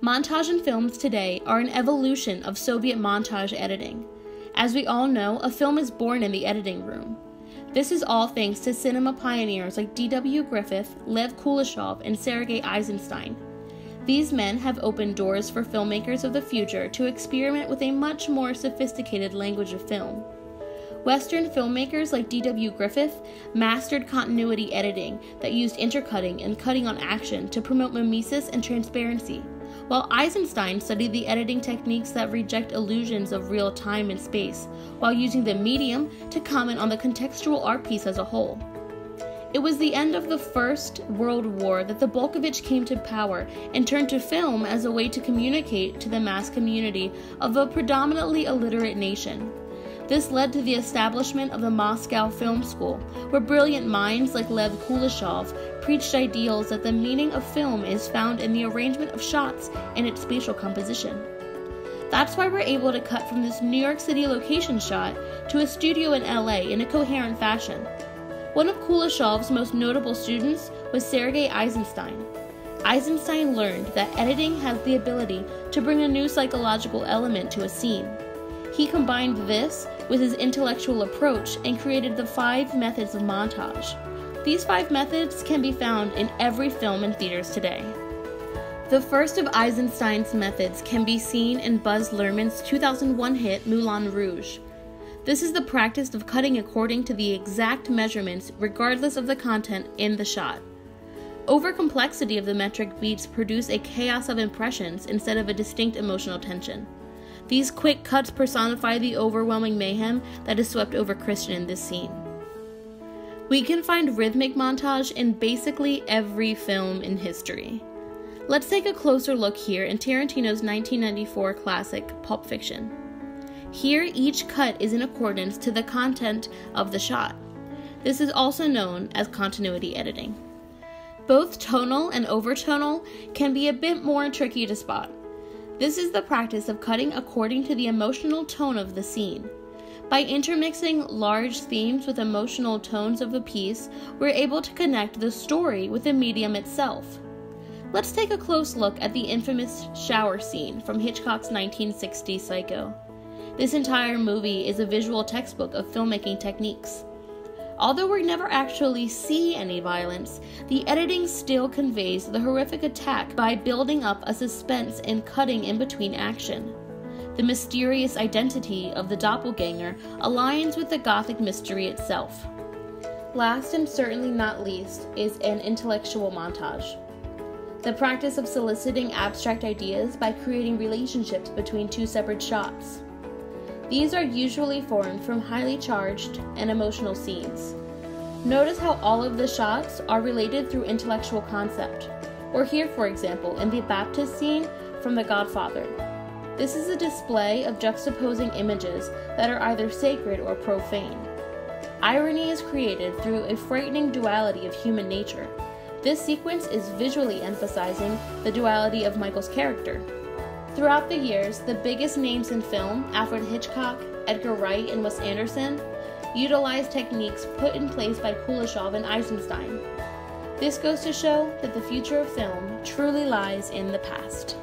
Montage in films today are an evolution of Soviet montage editing. As we all know, a film is born in the editing room. This is all thanks to cinema pioneers like D.W. Griffith, Lev Kuleshov, and Sergei Eisenstein. These men have opened doors for filmmakers of the future to experiment with a much more sophisticated language of film. Western filmmakers like D.W. Griffith mastered continuity editing that used intercutting and cutting on action to promote mimesis and transparency, while Eisenstein studied the editing techniques that reject illusions of real time and space, while using the medium to comment on the contextual art piece as a whole. It was the end of the First World War that the Bolshevik came to power and turned to film as a way to communicate to the mass community of a predominantly illiterate nation. This led to the establishment of the Moscow Film School, where brilliant minds like Lev Kuleshov preached ideals that the meaning of film is found in the arrangement of shots and its spatial composition. That's why we're able to cut from this New York City location shot to a studio in LA in a coherent fashion. One of Kuleshov's most notable students was Sergei Eisenstein. Eisenstein learned that editing has the ability to bring a new psychological element to a scene. He combined this with his intellectual approach and created the 5 methods of montage. These 5 methods can be found in every film in theaters today. The first of Eisenstein's methods can be seen in Baz Luhrmann's 2001 hit Moulin Rouge. This is the practice of cutting according to the exact measurements regardless of the content in the shot. Overcomplexity of the metric beats produce a chaos of impressions instead of a distinct emotional tension. These quick cuts personify the overwhelming mayhem that is swept over Christian in this scene. We can find rhythmic montage in basically every film in history. Let's take a closer look here in Tarantino's 1994 classic, Pulp Fiction. Here, each cut is in accordance to the content of the shot. This is also known as continuity editing. Both tonal and overtonal can be a bit more tricky to spot. This is the practice of cutting according to the emotional tone of the scene. By intermixing large themes with emotional tones of the piece, we're able to connect the story with the medium itself. Let's take a close look at the infamous shower scene from Hitchcock's 1960 Psycho. This entire movie is a visual textbook of filmmaking techniques. Although we never actually see any violence, the editing still conveys the horrific attack by building up a suspense and cutting in between action. The mysterious identity of the doppelganger aligns with the Gothic mystery itself. Last and certainly not least is an intellectual montage. The practice of soliciting abstract ideas by creating relationships between 2 separate shots. These are usually formed from highly charged and emotional scenes. Notice how all of the shots are related through intellectual concept, or here, for example, in the Baptist scene from The Godfather. This is a display of juxtaposing images that are either sacred or profane. Irony is created through a frightening duality of human nature. This sequence is visually emphasizing the duality of Michael's character. Throughout the years, the biggest names in film, Alfred Hitchcock, Edgar Wright, and Wes Anderson, utilized techniques put in place by Kuleshov and Eisenstein. This goes to show that the future of film truly lies in the past.